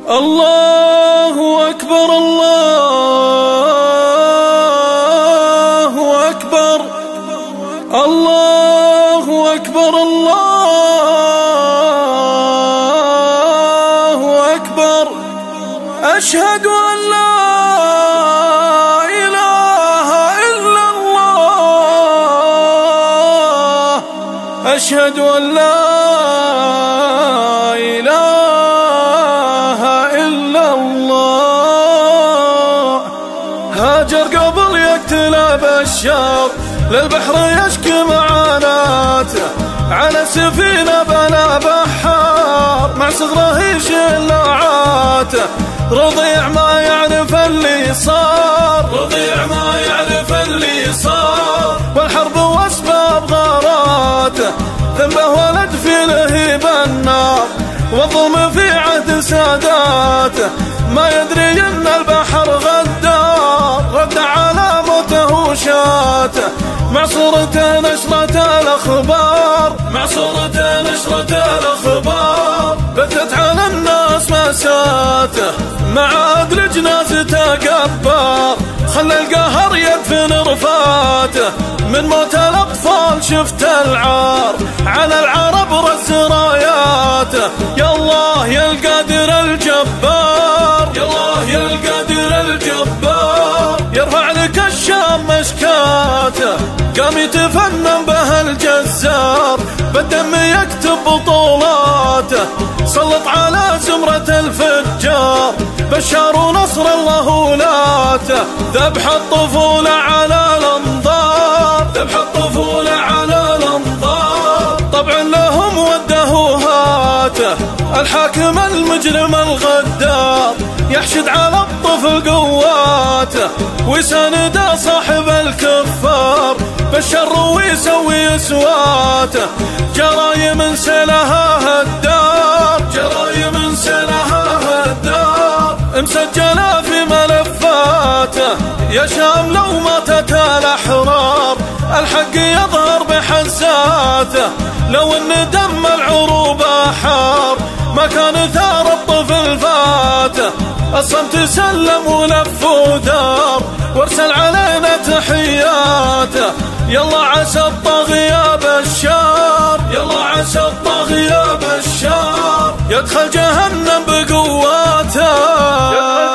الله أكبر الله أكبر الله أكبر الله أكبر. أشهد أن لا إله إلا الله، أشهد أن لا إله إلا الله. هاجر قبل يقتل بشار، للبحر يشكي معاناته، على سفينة بلا بحار، مع صغره يشيل لوعاته. رضيع ما يعرف اللي صار، رضيع ما يعرف اللي صار، والحرب واسباب غاراته. ذنبه ولد في لهيب النار، والظلم في عهد ساداته. ما يدري ان البحر غدار، رد على موته وشاته. مع صورته نشرة الأخبار، مع صورته نشرة الأخبار. بثت على الناس مساته، مع عدل جنازته قبار. خلى القهر يدفن رفاته، من موت الأطفال شفت العار. على العرب رز راياته، يا الله يا القادر الجبار، يا الله يا القادر الجبار. يرفع لك الشام مشكاته، قام يتفنن به الجزار. بالدم يكتب بطولاته، سلط على زمرة الفجار. بشار ونصر الله ولاته، ذبح الطفولة على الأنظار، ذبح الطفولة على الأنظار. طبع لهم وده وهاته، الحاكم المجرم الغدار. يحشد على الطفل قواته، ويساند صاحب الكفار. بالشر ويسوي سواته، جرايم سلها هالدار، جرايم سلها هالدار. مسجلة في ملفاته، يا شام لو ماتت الأحرار. الحق يظهر بحساته، لو ان دم العروبة حار. ما كان ثار الطفل فاته، الصمت سلم ولف ودار. وارسل علينا تحياته، يلا عسى الطاغية بشار، يلا عسى الطاغية بشار. يدخل جهنم بقواته.